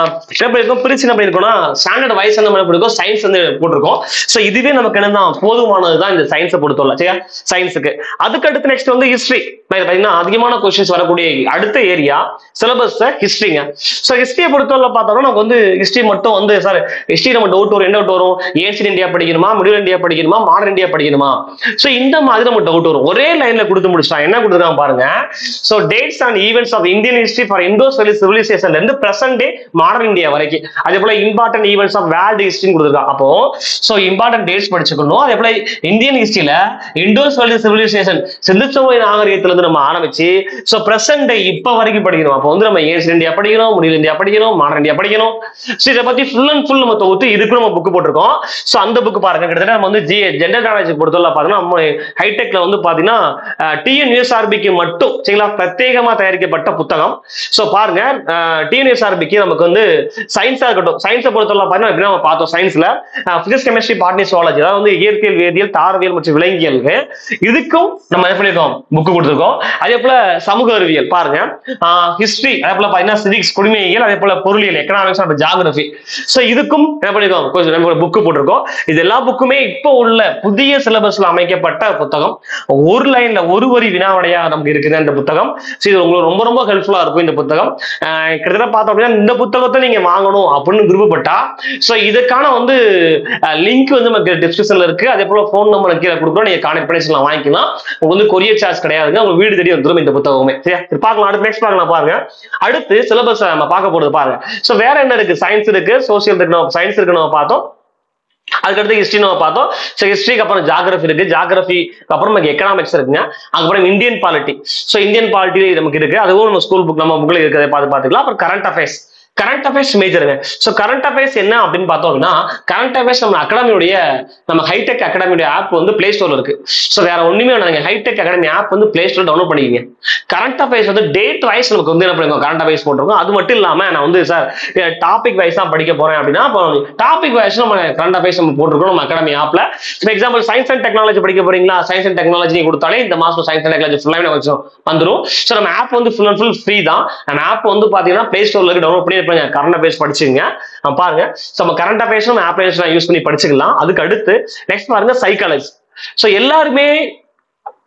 பிரிச்சு என்ன பண்ணிருக்கோம்னா ஸ்டாண்டர்ட் வைஸ் நம்ம என்ன பண்ணிருக்கோம் சயின்ஸ் வந்து போட்டிருக்கோம். சோ இதுவே நமக்கு என்னதான் போதுமானதுதான் இந்த சயின்ஸை பொறுத்தவரை. சரியா? சயின்ஸுக்கு அதுக்கு அடுத்து நெக்ஸ்ட் வந்து ஹிஸ்டரி. பாத்தீங்கன்னா அதிகமான கொஸ்டின்ஸ் வரக்கூடிய அடுத்த ஏரியா சிலபஸ் ஹிஸ்டரிங்க. சோ ஹிஸ்டரியை பொறுத்தவரை பார்த்தோம்னா நமக்கு வந்து ஹிஸ்டரி மட்டும் வந்து சார் ஹிஸ்டரி நம்ம டவுட் வரும். என்ன டவுட் வரும்? ஏன்ஷியன்ட் இந்தியா படிக்கணுமா, மிடில் இந்தியா படிக்கணுமா, மாடர்ன் இந்தியா படிக்கணுமா? சோ இந்த மாதிரி நம்ம டவுட் வரும். ஒரே லைன்ல கொடுத்து முடிச்சா என்ன கொடுத்துருக்காங்க பாருங்க. So dates and events of Indian history for Indus valley சிவிலைசேஷன்ல இருந்து பிரசன்ட் டே மாடர்ன் இந்தியா வரைக்கும். அதே போல important events of world history கொடுத்துருக்காங்க. அப்போ சோ இம்பார்ட்டன்ட் டேட்ஸ் படிச்சுக்கணும். அதே போல இந்தியன் ஹிஸ்டரியில இண்டோஸ் வேலி சிவிலைசேஷன் சிந்துசமவெளி நாகரிகத்துல இருந்து நம்ம ஆரம்பிச்சு சோ பிரசன்ட் டே இப்ப வரைக்கும் படிக்கணும். அப்போ வந்து நம்ம ஏன்ஷியன்ட் இந்தியா படிக்கணும், மிடில் இந்தியா படிக்கணும், மாடர்ன் இந்தியா படிக்கணும். சோ இதை பத்தி ஃபுல் அண்ட் ஃபுல் நம்ம தொகுத்து இதுக்கு நம்ம புக் போட்டிருக்கோம். சோ அந்த புக் பாருங்க. கிட்டத்தட்ட நம்ம வந்து ஜெனரல் நாலேஜ் பொறுத்தவரை பாத்தீங்கன்னா நம்ம ஹைடெக்ல வந்து பாத்தீங்கன்னா TNUSRBக்கு மட்டும் சரிங்களா பிரத்யேகமா தயாரிக்கப்பட்ட புத்தகம். சோ பாருங்க TNUSRBக்கு நமக்கு வந்து சயின்ஸா இருக்கட்டும். சயின்ஸை பொறுத்தவரை பாத்தீங்கன்னா எப்படி நம்ம பார்த்தோம் சயின்ஸ்ல பிசிக்ஸ், கெமிஸ்ட்ரி, பாட்னி, ஜுவாலஜி அதாவது வந்து இயற்பியல், வேதியியல், தாவரவியல் மற்றும் விலங்கியலுக்கு இதுக்கும் நம்ம என்ன பண்ணிருக்கோம் புக் கொடுத்துருக்கோம். அதே போல சமூக அறிவியல் பாருங்க ஹிஸ்டரி, அதே போல பாத்தீங்கன்னா சிவிக்ஸ் குடிமையியல், அதே போல பொருளியல் எக்கனாமிக்ஸ் அண்ட் ஜியோகிராஃபி. சோ இதுக்கும் என்ன பண்ணிருக்கோம் புக் போட்டிருக்கோம். இது எல்லா புக்குமே இப்போ உள்ள புதிய சிலபஸ்ல அமைக்கப்பட்ட புத்தகம். ஒரு லைன்ல ஒரு வரி வினாவடையா நமக்கு இருக்குது இந்த புத்தகம். இது உங்களுக்கு ரொம்ப ரொம்ப ஹெல்ப்ஃபுல்லா இருக்கும். இந்த புத்தகம் கிட்டத்தட்ட பார்த்தோம் அப்படின்னா இந்த புத்தகத்தை நீங்க வாங்கணும் அப்படின்னு விருப்பப்பட்டா சோ இதுக்கான வந்து லிங்க் வந்து நமக்கு டிஸ்கிரிப்ஷன்ல இருக்கு. அதே போல போன் நம்பர் கீழே கொடுக்குறோம். நீங்க கான்டாக்ட் பண்ணி வாங்கிக்கலாம். உங்களுக்கு வந்து கொரியர் சார்ஜ் கிடையாதுங்க. உங்க வீடு தேடி வந்துடும் இந்த புத்தகமே. சரியா? பார்க்கலாம். அடுத்து நெக்ஸ்ட் பார்க்கலாம். பாருங்க அடுத்து சிலபஸ் நம்ம பார்க்க போறது பாருங்க. சோ வேற என்ன இருக்கு? சயின்ஸ் இருக்கு, சோசியல் இருக்கு, சயின்ஸ் இருக்கு நம்ம பார்த்தோம். அதுக்கடுத்து ஹிஸ்டரி நம்ம பார்த்தோம். ஸோ ஹிஸ்டரிக்கு அப்புறம் ஜியோகிராஃபி இருக்கு, ஜியோகிராஃபிக்கு அப்புறம் நமக்கு எக்கனாமிக்ஸ் இருக்குங்க. அதுக்கப்புறம் Indian polity. So Indian polity நமக்கு இருக்கு. அதுவும் நம்ம ஸ்கூல் புக் நம்ம புக்ல இருக்கிறத பார்த்துக்கலாம். அப்புறம் கரண்ட் அஃபேர்ஸ். கரண்ட் அஃபேர்ஸ் மேஜருங்க. ஸோ கரண்ட் அஃபேர்ஸ் என்ன அப்படின்னு பார்த்தோம் அப்படின்னா கரண்ட் அஃபேர்ஸ் நம்ம அகாடமியுடைய நம்ம ஹைடெக் அகாடமியுடைய ஆப் வந்து பிளே ஸ்டோர்ல இருக்கு. ஸோ வேற ஒண்ணுமே வேணாங்க. ஹைடெக் அகாடமி ஆப் வந்து பிளே ஸ்டோர் டவுன்லோட் பண்ணிக்கங்க. கரண்ட் அஃபேர்ஸ் வந்து டேட் வைஸ் நமக்கு வந்து என்ன பண்ணுங்க கரண்ட் அஃபேர்ஸ் போட்டிருக்கோம். அது மட்டும் இல்லாம நான் வந்து சார் டாபிக் வைஸ் தான் படிக்க போறேன் அப்படின்னா டாபிக் வைஸ் நம்ம கரண்ட் அஃபேர்ஸ் நம்ம போட்டிருக்கோம் நம்ம அகாடமி ஆப்ல. For example science and technology படிக்க போறீங்களா, சயின்ஸ் அண்ட் டெக்னாலஜி கொடுத்தாலே இந்த மாசம் சயின்ஸ் அண்ட் டெக்னாலஜி ஃபுல்லாவே வந்துடும். ஸோ நம்ம ஆப் வந்து ஃபுல் அண்ட் ஃபுல் ஃப்ரீ தான். நம்ம ஆப் வந்து பாத்தீங்கன்னா பிளே ஸ்டோர்ல இருக்கு, டவுன்லோட் பண்ணி கரண்ட் அஃபேர்ஸ் படிச்சுங்க. பாருங்க நம்ம கரண்ட் அஃபேர்ஸ் நம்ம ஆப்ளிகேஷன் யூஸ் பண்ணி படிச்சுக்கலாம். அதுக்கு அடுத்து நெக்ஸ்ட் பாருங்க சைக்காலஜி. சோ எல்லாருமே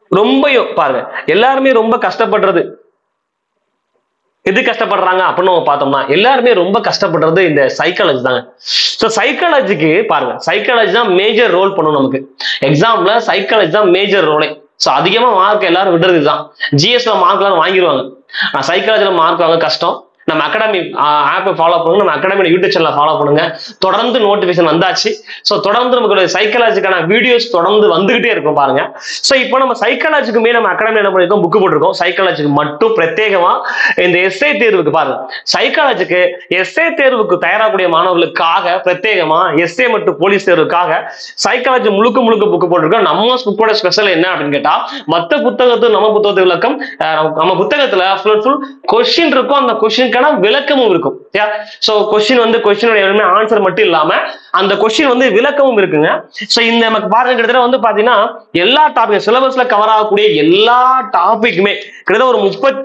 ரொம்ப பாருங்க, எல்லாருமே ரொம்ப கஷ்டப்படுறது எது கஷ்டப்படுறாங்க அப்படின்னு பார்த்தோம்னா, எல்லாருமே ரொம்ப கஷ்டப்படுறது இந்த சைக்காலஜி தாங்க. சோ சைக்காலஜிக்கு பாருங்க, சைக்காலஜி தான் மேஜர் ரோல் பண்ணும் நமக்கு எக்ஸாம்ல. சைக்காலஜி தான் மேஜர் ரோலே. சோ அதிகமா மார்க் எல்லாரும் விடுறது தான். ஜிஎஸ்ல மார்க் எல்லாரும் வாங்கிடுவாங்க, சைக்காலஜில மார்க் வாங்க கஷ்டம். நம்ம அகாடமி ஆப் ஃபாலோ பண்ணுங்க, நம்ம அகாடமி யூடியூப் சேனல் ஃபாலோ பண்ணுங்க. தொடர்ந்து நோட்டிபிகேஷன் வந்தாச்சு. சோ தொடர்ந்து நமக்கு சைக்காலஜிக்கான வீடியோஸ் தொடர்ந்து வந்துகிட்டே இருக்கும் பாருங்க. சோ இப்போ நம்ம சைக்காலஜிக்குமே நம்ம அகாடமி என்ன பண்ணிருக்கோம், புக் போட்டிருக்கோம். சைக்காலஜிக்கு மட்டும் பிரத்யேகமா இந்த எஸ்ஏ தேர்வுக்கு பாருங்க, சைக்காலஜிக்கு எஸ்ஏ தேர்வுக்கு தயாராகக்கூடிய மாணவர்களுக்காக பிரத்யேகமா எஸ்ஏ மற்றும் போலீஸ் தேர்வுக்காக சைக்காலஜி முழுக்க முழுக்க புக் போட்டிருக்கோம். நம்ம புக்கோட ஸ்பெஷல் என்ன அப்படின்னு கேட்டா, மற்ற புத்தகத்து நம்ம புத்தகத்து விளக்கம், நம்ம புத்தகத்துல ஃபுல் கொஸ்டின் இருக்கும், அந்த கொஸ்டின் விளக்கமும் இருக்கும். சோ கொஸ்டின் வந்து கொஸ்டினோட ஆன்சர் மட்டும் இல்லாம அந்த கொஸ்டின் வந்து விளக்கமும் இருக்குங்க. சோ இந்த நமக்கு பாருங்க, கிட்டத்தட்ட வந்து பாத்தீங்கன்னா எல்லா டாபிக் சிலபஸ்ல கவர் ஆகக்கூடிய எல்லா டாபிக்குமே கிட்டத்தட்ட ஒரு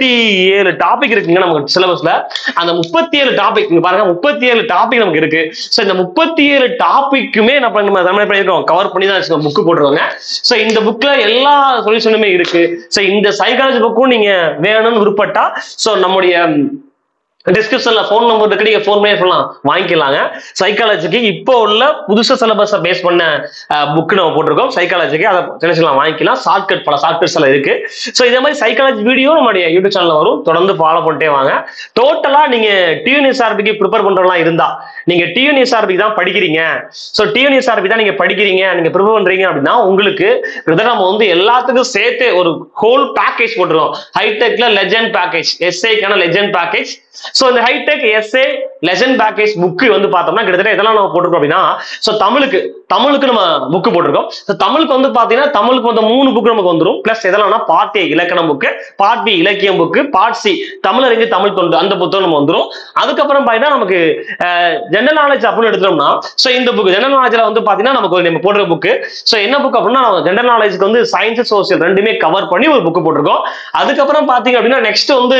37 டாபிக் இருக்குங்க நமக்கு சிலபஸ்ல. அந்த 37 டாபிக் பாருங்க, 37 டாபிக் நமக்கு இருக்கு. சோ இந்த 37 டாபிக்குமே நம்ம கவர் பண்ணி தான் புக் போட்டுருவாங்க. சோ இந்த புக்ல எல்லா சொல்யூஷனுமே இருக்கு. சோ இந்த சைக்காலஜி புக்கும் நீங்க வேணும்னு விருப்பப்பட்டா சோ நம்முடைய டிஸ்கிரிப்ஷன்ல போன் நம்பர் இருக்கு, நீங்க போன் பண்ணி சொல்லலாம், வாங்கிக்கலாங்க. சைக்காலஜிக்கு இப்போ உள்ள புதுசா சிலபஸ் பேஸ் பண்ண புக் நம்ம போட்டிருக்கோம். சைக்காலஜிக்கு அதை தெரிஞ்சுக்கலாம், வாங்கிக்கலாம். ஷார்ட்கட் பல ஷார்ட்கட்ஸ் எல்லாம் இருக்கு. சோ இதே மாதிரி சைக்காலஜி வீடியோ நம்மளுடைய யூடியூப் சேனல்ல வரும், தொடர்ந்து ஃபாலோ பண்ணிட்டே வாங்க. டோட்டலா நீங்க TNUSRBக்கு ப்ரிப்பேர் பண்றவங்களா இருந்தா, நீங்க TNUSRB தான் படிக்கிறீங்க, சோ TNUSRB தான் நீங்க படிக்கிறீங்க, நீங்க ப்ரிப்பேர் பண்றீங்க அப்படின்னா உங்களுக்கு நம்ம வந்து எல்லாத்துக்கும் சேர்த்து ஒரு ஹோல் பேக்கேஜ் போட்டுருவோம். ஹைடெக்ல லெஜெண்ட் பேக்கேஜ், எஸ்ஏக்கான லெஜெண்ட் பேக்கேஜ். சோ இந்த Hitech SA legend package book வந்து பார்த்தோம்னா கிட்டத்தட்ட இதெல்லாம் நம்ம போட்டிருக்கோம் அப்படின்னா, சோ தமிழுக்கு நம்ம புக் போட்டிருக்கோம். தமிழுக்கு வந்து பாத்தீங்கன்னா தமிழுக்கு வந்து 3 புக் நமக்கு வந்துடும். பிளஸ் இதெல்லாம் பார்ட் ஏ இலக்கணம் புக், பார்ட் பி இலக்கியம் புக், பார்ட் சி தமிழறிஞர் தமிழ் தொண்டு அந்த புத்தகம் நம்ம வந்துடும். அதுக்கப்புறம் பாத்தீங்கன்னா நமக்கு ஜெனரல் நாலேஜ் அப்படின்னு எடுத்தோம்னா, சோ இந்த புக் ஜெனரல் நாலேஜ்ல வந்து பாத்தீங்கன்னா நமக்கு நம்ம போடுற புக். சோ என்ன புக் அப்படின்னா, ஜெனரல் நாலேஜ்க்கு வந்து சயின்ஸ் சோசியல் ரெண்டுமே கவர் பண்ணி ஒரு புக் போட்டிருக்கோம். அதுக்கப்புறம் பாத்தீங்க அப்படின்னா நெக்ஸ்ட் வந்து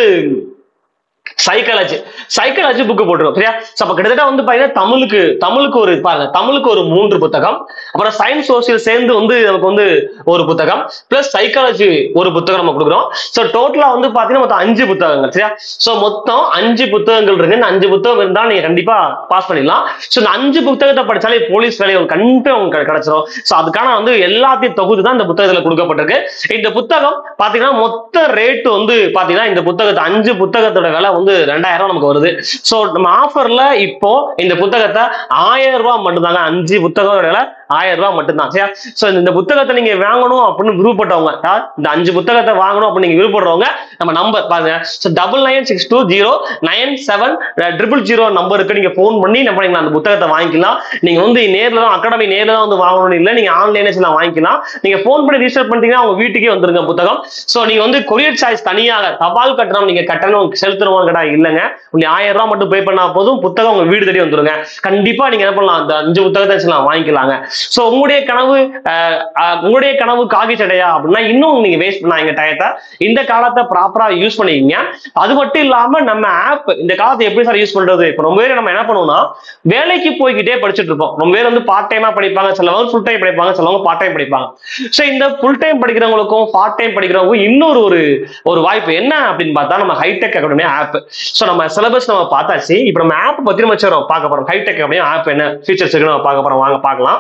சைக்காலஜி புக் போட்டுரும். சரியா? அப்ப கிட்டத்தட்ட வந்து பாத்தீங்கன்னா தமிழுக்கு ஒரு பாருங்க, தமிழுக்கு ஒரு 3 புத்தகம், அப்புறம் சயின்ஸ் சோசியல் சேர்ந்து வந்து நமக்கு வந்து ஒரு புத்தகம், பிளஸ் சைக்காலஜி ஒரு புத்தகம் நம்ம கொடுக்குறோம். சோ டோட்டலா வந்து பாத்தீங்கன்னா மொத்தம் 5 புத்தகங்கள். சரியா? சோ மொத்தம் 5 புத்தகங்கள் இருக்கு. இந்த 5 புத்தகம் இருந்தா நீங்க கண்டிப்பா பாஸ் பண்ணிடலாம். சோ இந்த 5 புத்தகத்தை படிச்சாலே போலீஸ் வேலை கண்டிப்பா உங்களுக்கு கிடைச்சிடும். சோ அதுக்கான வந்து எல்லாத்தையும் தொகுதி தான் இந்த புத்தகத்துல கொடுக்கப்பட்டிருக்கு. இந்த புத்தகம் பாத்தீங்கன்னா மொத்த ரேட் வந்து பாத்தீங்கன்னா இந்த புத்தகத்தை 5 புத்தகத்தோட விலை வந்து 2000 நமக்கு வருது. சோ நம்ம ஆஃபர்ல இப்போ இந்த புத்தகத்தை 1000 ரூபாய் மட்டும்தாங்க. 5 புத்தகம் 1000 ரூபாய் மட்டும்தான். சரியா? சோ இந்த புத்தகத்தை நீங்க வாங்கணும் அப்படின்னு விருப்பப்பட்டவங்க, இந்த 5 புத்தகத்தை வாங்கணும் அப்படின்னு நீங்க விருப்பப்படுறவங்க நம்ம நம்பர் பாருங்க, 9962097000 நம்பருக்கு நீங்க போன் பண்ணி நம்ம அந்த புத்தகத்தை வாங்கிக்கலாம். நீங்க வந்து நேர்ல தான் அகாடமி நேர்ல தான் வந்து வாங்கணும் இல்ல, நீங்க ஆன்லைன்ல வாங்கிக்கலாம். நீங்க போன் பண்ணி ரிஜிஸ்டர் பண்ணிட்டீங்கன்னா உங்க வீட்டுக்கே வந்துருங்க புத்தகம். சோ நீங்க வந்து கொரியர் சார்ஜ் தனியாக தபால் கட்டணம் நீங்க கட்டணம் செலுத்தணும் கேட்டா இல்லங்க, உங்களுக்கு 1000 ரூபாய் மட்டும் பே பண்ணா போதும், புத்தகம் உங்க வீடு தேடி வந்துருங்க. கண்டிப்பா நீங்க என்ன பண்ணலாம், அந்த 5 புத்தகத்தை வாங்கிக்கலாங்க. சோ உங்களுடைய கனவு காகி சடையா அப்படின்னா இன்னும் நீங்க வேஸ்ட் பண்ணாங்க டயத்தை, இந்த காலத்தை ப்ராப்பரா யூஸ் பண்ணிக்கீங்க. அது மட்டும் இல்லாம நம்ம ஆப் இந்த காலத்தை எப்படி சார் யூஸ் பண்றது, இப்ப ரொம்ப பேர் நம்ம என்ன பண்ணுவோம்னா வேலைக்கு போய்கிட்டே படிச்சுட்டு இருப்போம். ரொம்ப பேர் வந்து பார்ட் டைமா படிப்பாங்க, சிலவங்க ஃபுல் டைம் படிப்பாங்க, சிலவங்க பார்ட் டைம் படிப்பாங்க. சோ இந்த ஃபுல் டைம் படிக்கிறவங்களுக்கும் பார்ட் டைம் படிக்கிறவங்களுக்கும் இன்னொரு ஒரு வாய்ப்பு என்ன அப்படின்னு பார்த்தா, நம்ம ஹைடெக் அகாடமி ஆப். சோ நம்ம சிலபஸ் நம்ம பார்த்தாச்சு. இப்போ நம்ம ஆப் பத்தி நம்ம பார்க்க போறோம். ஹைடெக் அகாடமி ஆப் என்ன ஃபீச்சர்ஸ் இருக்கு நம்ம பார்க்க போறோம், வாங்க பார்க்கலாம்.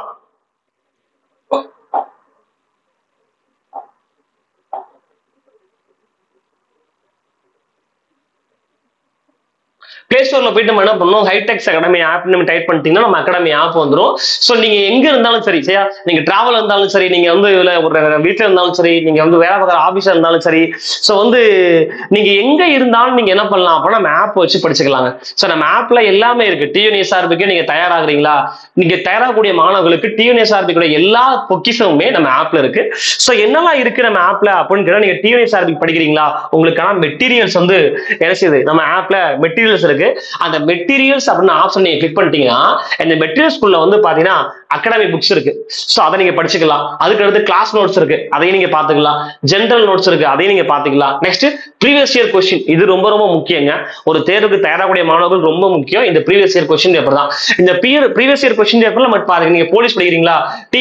பிளே ஸ்டோர்ல போயிட்டு நம்ம என்ன பண்ணணும், ஹைடெக் அகாடமி ஆப் நம்ம டைப் பண்ணிட்டீங்கன்னா நம்ம அகாடமி ஆப் வந்துடும். சோ நீங்க எங்க இருந்தாலும் சரி, சரியா, நீங்க டிராவல் இருந்தாலும் சரி, நீங்க வந்து ஒரு வீட்டுல இருந்தாலும் சரி, நீங்க வந்து வேலை பார்க்குற ஆபீஸ்ல இருந்தாலும் சரி, சோ வந்து நீங்க எங்க இருந்தாலும் நீங்க என்ன பண்ணலாம் அப்படின்னா நம்ம ஆப் வச்சு படிச்சுக்கலாங்க. சோ நம்ம ஆப்ல எல்லாமே இருக்கு. TNUSRBக்கு நீங்க தயாராகிறீங்களா, நீங்க தயாராகக்கூடிய மாணவர்களுக்கு TNUSRB எல்லா பொக்கிஷமுமே நம்ம ஆப்ல இருக்கு. சோ என்னெல்லாம் இருக்கு நம்ம ஆப்ல அப்படின்னு கேட்டா, நீங்க TNUSRB படிக்கிறீங்களா, உங்களுக்கான மெட்டீரியல்ஸ் வந்து என்ன செய்யுது நம்ம ஆப்ல மெட்டீரியல்ஸ் இருக்கு. இருக்கு. அந்த மெட்டீரியல்ஸ் அப்படின்னு ஆப்ஷன் நீங்க கிளிக் பண்ணிட்டீங்கன்னா இந்த மெட்டீரியல்ஸ்குள்ள வந்து பாத்தீங்கன்னா அகாடமி புக்ஸ் இருக்கு. சோ அதை நீங்க படிச்சுக்கலாம். அதுக்கு அடுத்து கிளாஸ் நோட்ஸ் இருக்கு, அதையும் நீங்க பாத்துக்கலாம். ஜெனரல் நோட்ஸ் இருக்கு, அதையும் நீங்க பாத்துக்கலாம். நெக்ஸ்ட் ப்ரீவியஸ் இயர் கொஸ்டின், இது ரொம்ப ரொம்ப முக்கியங்க. ஒரு தேர்வுக்கு தயாராகக்கூடிய மாணவர்கள் ரொம்ப முக்கியம் இந்த ப்ரீவியஸ் இயர் கொஸ்டின் பேப்பர் தான். இந்த ப்ரீவியஸ் இயர் கொஸ்டின் பேப்பர்ல மட்டும் பாருங்க, நீங்க போலீஸ் படிக்கிறீங்களா,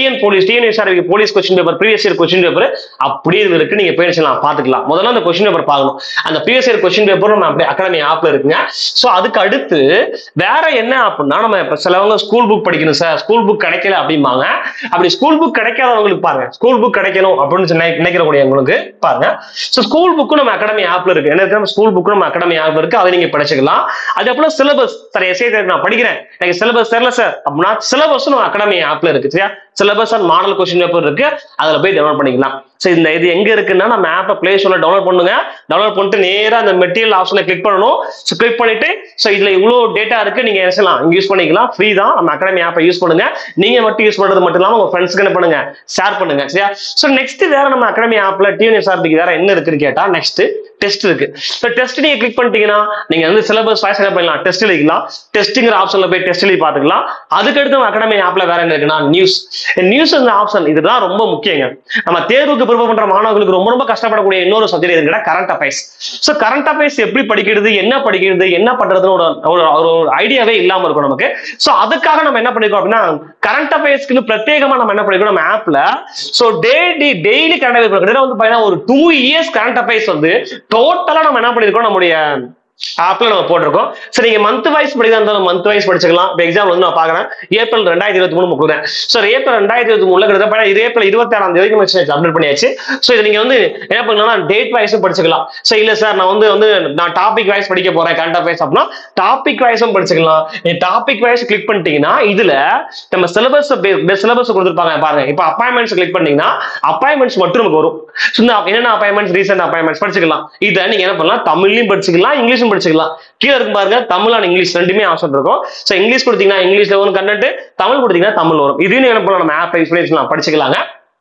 TNUSRB police question paper previous year question paper அப்படியே இருக்கு. நீங்க போய் பாத்துக்கலாம். முதல்ல அந்த கொஸ்டின் பேப்பர் பார்க்கணும். அந்த ப்ரீவியஸ் இயர் கொஸ்டின் பேப்பர் நம்ம அப்படியே அகாடமி ஆப்ல இருக்குங்க. சோ அதுக்கு அடுத்து வேற என்ன அப்படின்னா, நம்ம இப்ப சிலவங்க ஸ்கூல் புக் படிக்கணும் சார், ஸ்கூல் புக் கிடைக்கல அப்படிம்பாங்க. அப்படி ஸ்கூல் புக் கிடைக்காதவங்களுக்கு பாருங்க, ஸ்கூல் புக் கிடைக்கணும் அப்படின்னு நினைக்கிறவங்களுக்கு பாருங்க. சோ ஸ்கூல் புக் நம்ம அகாடமி ஆப்ல இருக்கு. என்ன ஸ்கூல் புக் நம்ம அகாடமி ஆப்ல இருக்கு, அதை நீங்க படிச்சுக்கலாம். அதே போல சிலபஸ் சார், எஸ்ஏ நான் படிக்கிறேன், எனக்கு சிலபஸ் தெரியல சார் அப்படின்னா சிலபஸ் நம்ம அகாடமி ஆப்ல இருக்கு. சரியா, syllabus and model question paper இருக்கு, அதுல போய் டவுன்லோட் பண்ணிக்கலாம். சோ இந்த இது எங்க இருக்குன்னா நம்ம ஆப்பை பிளே ஸ்டோர்ல டவுன்லோட் பண்ணுங்க. டவுன்லோட் பண்ணிட்டு நேரா அந்த மெட்டீரியல் ஆப்ஷனை கிளிக் பண்ணணும். சோ கிளிக் பண்ணிட்டு சோ இதுல இவ்வளவு டேட்டா இருக்கு, நீங்க என்ன யூஸ் பண்ணிக்கலாம். ஃப்ரீ தான். நம்ம அகாடமி ஆப்பை யூஸ் பண்ணுங்க. நீங்க மட்டும் யூஸ் பண்றது மட்டும் இல்லாம உங்க ஃப்ரெண்ட்ஸ்க்கு என்ன பண்ணுங்க, ஷேர் பண்ணுங்க. சரியா, சோ நெக்ஸ்ட் வேற நம்ம அகாடமி ஆப்ல TNUSRB வேற என்ன இருக்குன்னு கேட்டா நெக்ஸ்ட் டெஸ்ட் இருக்கு. சோ டெஸ்ட் நீங்க கிளிக் பண்ணிட்டீங்கன்னா நீங்க வந்து சிலபஸ் வாய்ஸ் என்ன பண்ணலாம், டெஸ்ட் எழுதிக்கலாம். டெஸ்ட்ங்கிற ஆப்ஷன்ல போய் டெஸ்ட் எழுதி பாத்துக்கலாம். அதுக்கு அடுத்து நம்ம அகாடமி ஆப்ல வேற என்ன இருக்குன்னா நியூஸ். நியூஸ் ஆப்ஷன் இதுதான் ரொம்ப முக்கியங்க. நம்ம தேர்வுக்கு ப்ரிப்பேர் பண்ற மாணவர்களுக்கு ரொம்ப ரொம்ப கஷ்டப்படக்கூடிய இன்னொரு சப்ஜெக்ட் எதுன்னா current affairs. So current affairs எப்படி படிக்கிறது, என்ன படிக்கிறது, என்ன பண்றதுன்னு ஒரு ஐடியாவே இல்லாம இருக்கும் நமக்கு. சோ அதுக்காக நம்ம என்ன பண்ணிருக்கோம் அப்படின்னா, கரண்ட் அஃபேர்ஸ்க்கு பிரத்யேகமா நம்ம என்ன பண்ணிருக்கோம் நம்ம ஆப்ல. சோ டெய்லி கரண்ட் அஃபேர்ஸ் வந்து பாத்தீங்கன்னா ஒரு 2 years கரண்ட் அஃபேர்ஸ் வந்து டோட்டலா நம்ம என்ன பண்ணிருக்கோம் நம்முடைய ஆப்ல நம்ம போட்டிருக்கோம். சரி, நீங்க மந்த் வைஸ் படிக்கிறதா மந்த் வைஸ் படிச்சுக்கலாம். இப்போ எக்ஸாம்பிள் வந்து நான் பாக்குறேன் ஏப்ரல் 2023 கொடுக்குறேன். ஸோ ஏப்ரல் 2023 கிட்டத்தட்ட இது ஏப்ரல் 26 தேதிக்கு அப்டேட் பண்ணியாச்சு. ஸோ இது நீங்க வந்து என்ன பண்ணலாம், டேட் வைஸும் படிச்சுக்கலாம். ஸோ இல்ல சார் நான் வந்து நான் டாபிக் வைஸ் படிக்க போறேன் கரண்ட் அஃபேர்ஸ் அப்படின்னா டாபிக் வைஸும் படிச்சுக்கலாம். டாபிக் வைஸ் கிளிக் பண்ணிட்டீங்கன்னா இதுல நம்ம சிலபஸ் கொடுத்துருப்பாங்க பாருங்க. இப்போ அப்பாயின்மெண்ட்ஸ் கிளிக் பண்ணீங்கன்னா அப்பாயின்மெண்ட்ஸ் மட்டும் நமக்கு வரும். என்னென்ன அப்பாயின்மெண்ட்ஸ், ரீசெண்ட் அப்பாயின்மெண்ட்ஸ் படிச்சுக்கலாம். இதை நீங்க என்ன பண்ணலாம், தமிழ்லையும் படிச்சுக்கலாம், இங்கிலீஷ் படிச்சுக்கலாம். கீழே இருக்கு பாருங்க, தமிழ் அண்ட் இங்கிலீஷ் ரெண்டுமே ஆப்ஷன் இருக்கும். சோ இங்கிலீஷ் கொடுத்தீங்கன்னா இங்கிலீஷ்ல வரும் கண்டென்ட், தமிழ் கொடுத்தீங்கன்னா தமிழ் வரும். இதையும் என்ன பண்ணலாம், நம்ம ஆப் யூஸ் பண்ணி படிச்சுக்கலாங்க.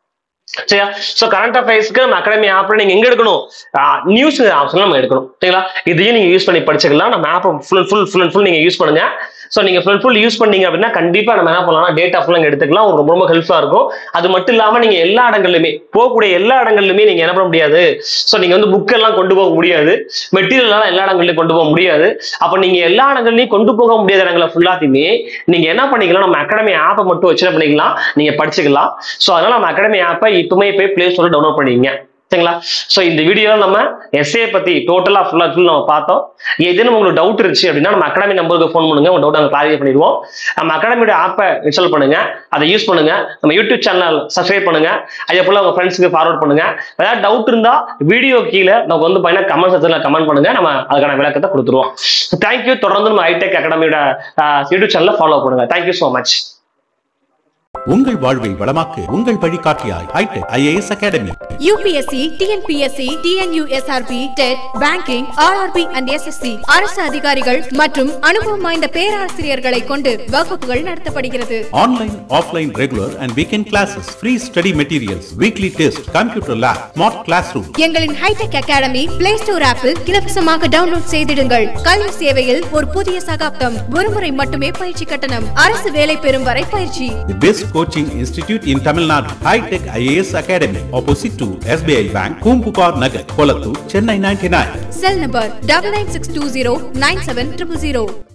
சரியா, சோ கரண்ட் அஃபேர்ஸ்க்கு நம்ம அகாடமி ஆப்ல நீங்க எங்க எடுக்கணும், நியூஸ் ஆப்ஷன்ல நம்ம எடுக்கணும். சரிங்களா, இதையும் நீங்க யூஸ் பண்ணி படிச்சுக்கலாம். நம்ம ஆப் ஃபுல் நீங்க யூஸ் பண்ணுங்க. சோ நீங்க ஃபுல் யூஸ் பண்ணீங்க அப்படின்னா கண்டிப்பா நம்ம என்ன பண்ணலாம், டேட்டா ஃபுல்லா எடுத்துக்கலாம். ரொம்ப ரொம்ப ஹெல்ப்ஃபுல்லா இருக்கும். அது மட்டும் இல்லாம நீங்க எல்லா இடங்கள்லயுமே போகக்கூடிய எல்லா இடங்கள்லயுமே நீங்க என்ன பண்ண முடியாது, சோ நீங்க வந்து புக் எல்லாம் கொண்டு போக முடியாது, மெட்டீரியல் எல்லாம் எல்லா இடங்கள்லயும் கொண்டு போக முடியாது. அப்ப நீங்க எல்லா இடங்கள்லயும் கொண்டு போக முடியாத இடங்களை ஃபுல்லாத்தையுமே நீங்க என்ன பண்ணிக்கலாம், நம்ம அகாடமி ஆப்பை மட்டும் வச்சு என்ன பண்ணிக்கலாம், நீங்க படிச்சுக்கலாம். சோ அதனால நம்ம அகாடமி ஆப்பை இப்பவுமே போய் பிளே ஸ்டோர்ல டவுன்லோட் பண்ணிக்கங்க. சரிங்களா, சோ இந்த வீடியோல நம்ம எஸ்ஏ பத்தி டோட்டலா ஃபுல்லா நம்ம பார்த்தோம். ஏதேனும் உங்களுக்கு டவுட் இருந்துச்சு அப்படின்னா நம்ம அகாடமி நம்பருக்கு ஃபோன் பண்ணுங்க, உங்க டவுட் நாங்க கிளாரிஃபை பண்ணிடுவோம். நம்ம அகாடமியோட ஆப்பை இன்ஸ்டால் பண்ணுங்க, அதை யூஸ் பண்ணுங்க. நம்ம யூடியூப் சேனல் சப்ஸ்கிரைப் பண்ணுங்க. அதே போல உங்க ஃப்ரெண்ட்ஸ்க்கு ஃபார்வர்ட் பண்ணுங்க. ஏதாவது டவுட் இருந்தா வீடியோ கீழே நமக்கு வந்து பாத்தீங்கன்னா கமெண்ட் செக்ஷன்ல கமெண்ட் பண்ணுங்க, நம்ம அதுக்கான விளக்கத்தை கொடுத்துருவோம். தேங்க்யூ. தொடர்ந்து நம்ம ஹைடெக் அகாடமியோட யூடியூப் சேனலை ஃபாலோ பண்ணுங்க. Thank you so much. உங்கள் வாழ்வை வளமாக்கு உங்கள் வழிகாட்டியாய் Hitech IAS Academy. UPSC, TNPSC, TNUSRB, TET, Banking, RRB and SSC அரசு அதிகாரிகள் மற்றும் அனுபவம் வாய்ந்த பேராசிரியர்களை கொண்டு வகுப்புகள் நடத்தப்படுகிறது. Online, offline, regular and weekend classes, free study materials, weekly test, computer lab, smart classroom. எங்களின் ஹைடெக் அகாடமி பிளே ஸ்டோர் ஆப்பில் இலவசமாக டவுன்லோட் செய்திடுங்கள். கல்வி சேவையில் ஒரு புதிய சகாப்தம். ஒருமுறை மட்டுமே பயிற்சி கட்டணம். அரசு வேலை பெறும் வரை பயிற்சி. The best coaching institute in Tamil Nadu, Hitech IAS Academy, opposite to SBI Bank, Poompukar, Nagar, Kolattur, Chennai 99. Cell number 9962097000.